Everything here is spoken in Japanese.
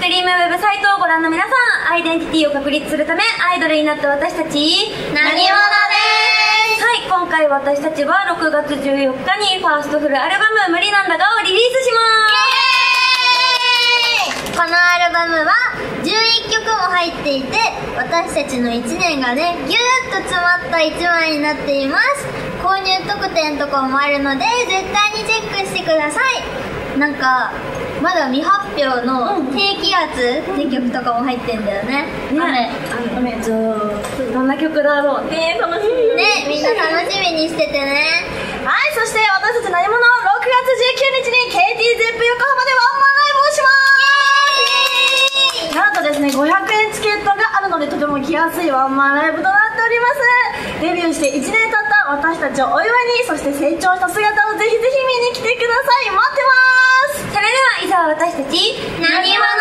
ドリームウェブサイトをご覧の皆さん、アイデンティティを確立するためアイドルになった私たち何者です。 はい、今回私たちは6月14日にファーストフルアルバム「無理なんだが」をリリースします。 このアルバムは11曲も入っていて、私たちの1年がねギューッと詰まった1枚になっています。購入特典とかもあるので絶対にチェックしてください。なんかまだ未発表の低気圧って曲とかも入ってんだよね。 雨どんな曲だろうね、楽しみね、みんな楽しみにしててね。 はい、そして私たち何者6月19日に KTZEP 横浜でワンマンライブをします。なんとですね、500円チケットがあるのでとても来やすいワンマンライブとなっております。デビューして1年経った私たちをお祝いに、そして成長した姿をぜひぜひ見に来てください。待ってます。 それでは以上、私たち何者